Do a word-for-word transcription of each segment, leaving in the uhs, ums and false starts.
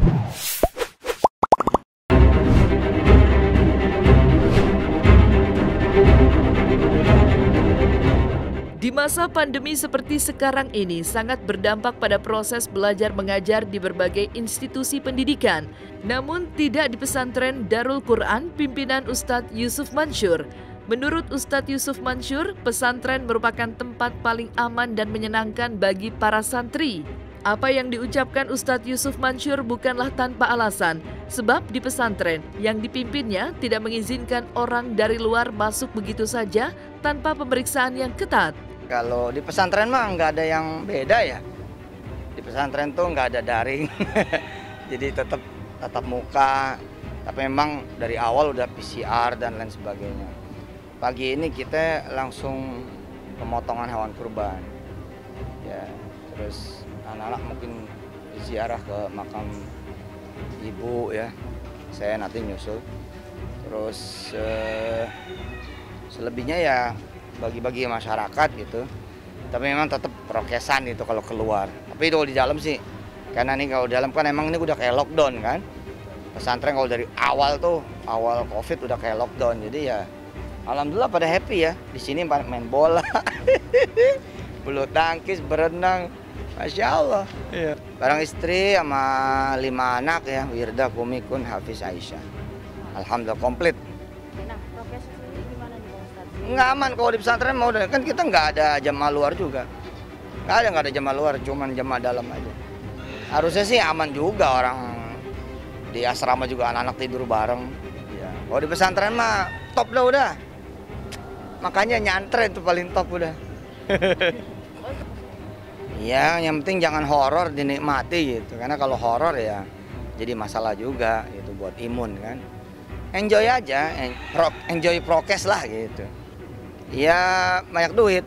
Di masa pandemi seperti sekarang ini sangat berdampak pada proses belajar mengajar di berbagai institusi pendidikan. Namun tidak di pesantren Darul Quran pimpinan Ustadz Yusuf Mansur. Menurut Ustadz Yusuf Mansur, pesantren merupakan tempat paling aman dan menyenangkan bagi para santri. Apa yang diucapkan Ustadz Yusuf Mansur bukanlah tanpa alasan, sebab di pesantren yang dipimpinnya tidak mengizinkan orang dari luar masuk begitu saja tanpa pemeriksaan yang ketat. Kalau di pesantren mah nggak ada yang beda ya. Di pesantren tuh nggak ada daring, jadi tetap tatap muka. Tapi memang dari awal udah P C R dan lain sebagainya. Pagi ini kita langsung pemotongan hewan kurban. Ya, terus anak-anak mungkin ziarah ke makam ibu ya. Saya nanti nyusul. Terus eh, selebihnya ya bagi-bagi masyarakat gitu, tapi memang tetap prokesan itu kalau keluar. Tapi itu kalau di dalam sih, karena nih kalau di dalam kan emang ini udah kayak lockdown kan. Pesantren kalau dari awal tuh, awal COVID udah kayak lockdown, jadi ya alhamdulillah pada happy ya. Di sini main bola, bulu tangkis, berenang, masya Allah. Iya. Barang istri sama lima anak ya, Wirda, Kumikun, Hafiz, Aisyah. Alhamdulillah komplit. Nggak aman kalau di pesantren mau kan kita nggak ada jamaah luar juga, nggak ada nggak ada jamaah luar, cuman jamaah dalam aja. Harusnya sih aman juga, orang di asrama juga anak-anak tidur bareng. Ya. Kalau di pesantren mah top dah udah, makanya nyantren itu paling top udah. Iya, yang penting jangan horor, dinikmati gitu, karena kalau horor ya jadi masalah juga itu buat imun kan. Enjoy aja, enjoy prokes lah gitu. Ya banyak duit.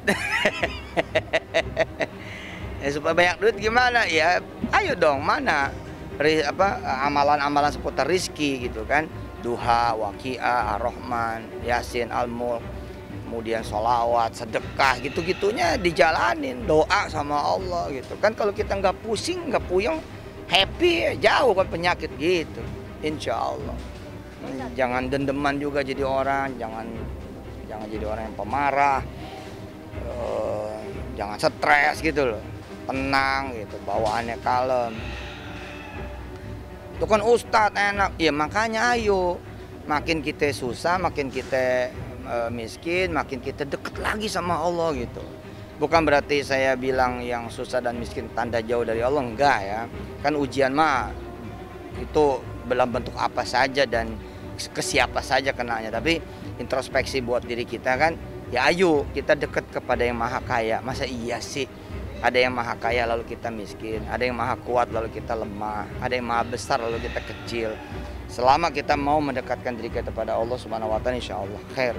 Ya, supaya banyak duit gimana ya, ayo dong mana Ri, apa amalan-amalan seputar rizki gitu kan, duha, waqiah, ar-rahman, yasin, al-mulk, kemudian sholawat, sedekah gitu-gitunya dijalanin, doa sama Allah gitu kan. Kalau kita nggak pusing, nggak puyeng, happy, jauh kan penyakit gitu, insya Allah. Jangan dendeman juga jadi orang, jangan jangan jadi orang yang pemarah, uh, jangan stres gitu loh, tenang gitu, bawaannya kalem. Itu kan ustadz enak, ya makanya ayo, makin kita susah, makin kita uh, miskin, makin kita deket lagi sama Allah gitu. Bukan berarti saya bilang yang susah dan miskin tanda jauh dari Allah, enggak ya. Kan ujian mah itu dalam bentuk apa saja dan ke siapa saja kenanya, tapi introspeksi buat diri kita kan, ya ayo kita dekat kepada yang maha kaya. Masa iya sih ada yang maha kaya lalu kita miskin, ada yang maha kuat lalu kita lemah, ada yang maha besar lalu kita kecil. Selama kita mau mendekatkan diri kita kepada Allah Subhanahu wa taala, insya Allah khair.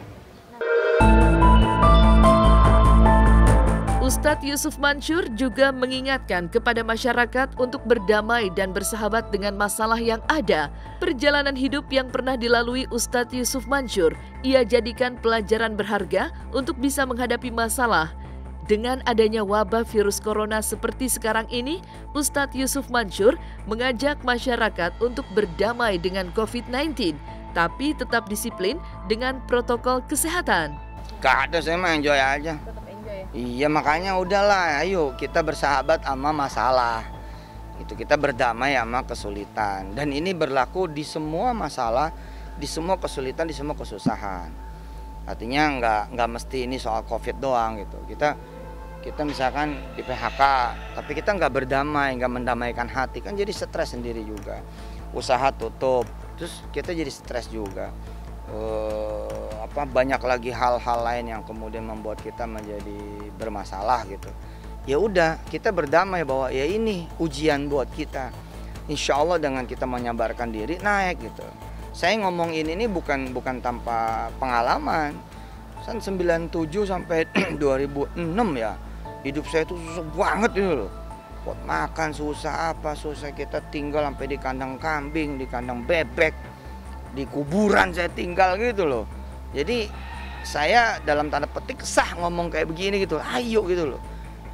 Ustadz Yusuf Mansur juga mengingatkan kepada masyarakat untuk berdamai dan bersahabat dengan masalah yang ada. Perjalanan hidup yang pernah dilalui Ustadz Yusuf Mansur, ia jadikan pelajaran berharga untuk bisa menghadapi masalah. Dengan adanya wabah virus corona seperti sekarang ini, Ustadz Yusuf Mansur mengajak masyarakat untuk berdamai dengan covid sembilan belas, tapi tetap disiplin dengan protokol kesehatan. Gak ada, saya mah enjoy aja. Iya, makanya udahlah, ayo kita bersahabat sama masalah. Itu kita berdamai sama kesulitan. Dan ini berlaku di semua masalah, di semua kesulitan, di semua kesusahan. Artinya nggak nggak mesti ini soal COVID doang gitu. Kita kita misalkan di P H K, tapi kita nggak berdamai, nggak mendamaikan hati, kan jadi stres sendiri juga. Usaha tutup, terus kita jadi stres juga. Uh, apa banyak lagi hal-hal lain yang kemudian membuat kita menjadi bermasalah gitu. Ya udah, kita berdamai bahwa ya ini ujian buat kita. Insya Allah dengan kita menyabarkan diri naik gitu. Saya ngomong ini nih bukan bukan tanpa pengalaman. Kan sembilan puluh tujuh sampai dua ribu enam ya. Hidup saya tuh susah banget ini loh. Buat makan susah, apa susah, kita tinggal sampai di kandang kambing, di kandang bebek, di kuburan saya tinggal gitu loh. Jadi saya dalam tanda petik sah ngomong kayak begini gitu, ayo gitu loh.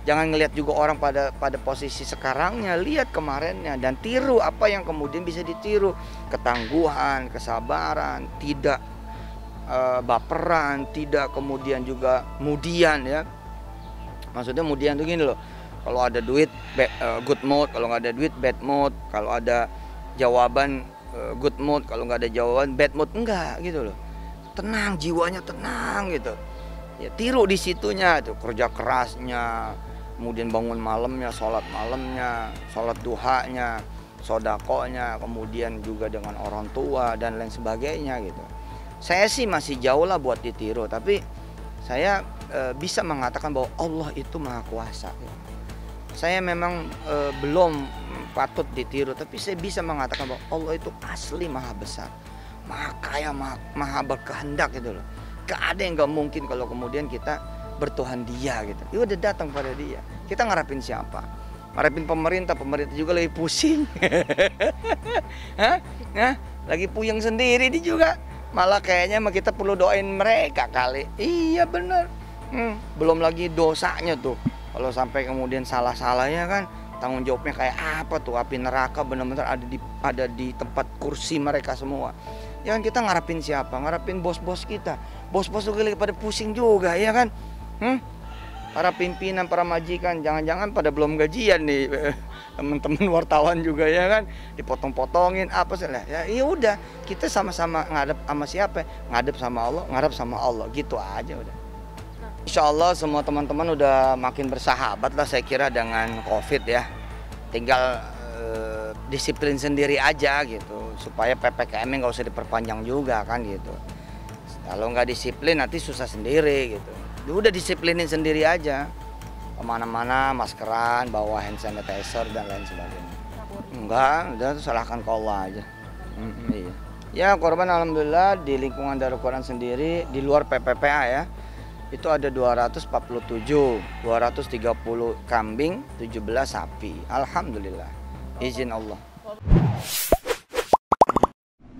Jangan ngelihat juga orang pada pada posisi sekarangnya, lihat kemarinnya dan tiru apa yang kemudian bisa ditiru. Ketangguhan, kesabaran, tidak uh, baperan, tidak kemudian juga mudian ya. Maksudnya mudian tuh gini loh. Kalau ada duit bad, uh, good mood, kalau nggak ada duit bad mood, kalau ada jawaban uh, good mood, kalau nggak ada jawaban bad mood, enggak gitu loh. Tenang, jiwanya tenang gitu. Ya tiru di situnya tuh, kerja kerasnya, kemudian bangun malamnya, sholat malamnya, sholat duhanya, sodakonya, kemudian juga dengan orang tua dan lain sebagainya gitu. Saya sih masih jauh lah buat ditiru, tapi saya e, bisa mengatakan bahwa Allah itu maha kuasa. Gitu. Saya memang e, belum patut ditiru, tapi saya bisa mengatakan bahwa Allah itu asli maha besar, maha kaya, maha, maha berkehendak gitu loh. Gak ada yang gak mungkin kalau kemudian kita bertuhan dia gitu. Ya udah datang pada dia. Kita ngarepin siapa? Ngarepin pemerintah, pemerintah juga lagi pusing. Hah? Hah? Lagi puyeng sendiri dia juga. Malah kayaknya mah kita perlu doain mereka kali. Iya bener. Hmm, belum lagi dosanya tuh. Kalau sampai kemudian salah-salahnya kan tanggung jawabnya kayak apa tuh? Api neraka benar-benar ada di ada di tempat kursi mereka semua. Ya kan kita ngarepin siapa? Ngarepin bos-bos kita. Bos-bos juga lagi pada pusing juga, ya kan? Hmm? Para pimpinan, para majikan, jangan-jangan pada belum gajian nih teman-teman wartawan juga ya kan, dipotong-potongin apa sih lah. Ya, ya udah, kita sama-sama ngadep sama siapa? Ngadep sama Allah, ngadep sama Allah, gitu aja udah. Insya Allah semua teman-teman udah makin bersahabat lah saya kira dengan COVID ya. Tinggal eh, disiplin sendiri aja gitu, supaya P P K M-nya nggak usah diperpanjang juga kan gitu. Kalau nggak disiplin nanti susah sendiri gitu. Udah disiplinin sendiri aja. Kemana-mana maskeran, bawa hand sanitizer dan lain sebagainya. Enggak, udah serahkan ke Allah aja. Mm-hmm, iya. Ya korban alhamdulillah di lingkungan Darul Quran sendiri di luar P P P A ya. Itu ada dua ratus empat puluh tujuh, dua ratus tiga puluh kambing, tujuh belas sapi. Alhamdulillah. Izin Allah.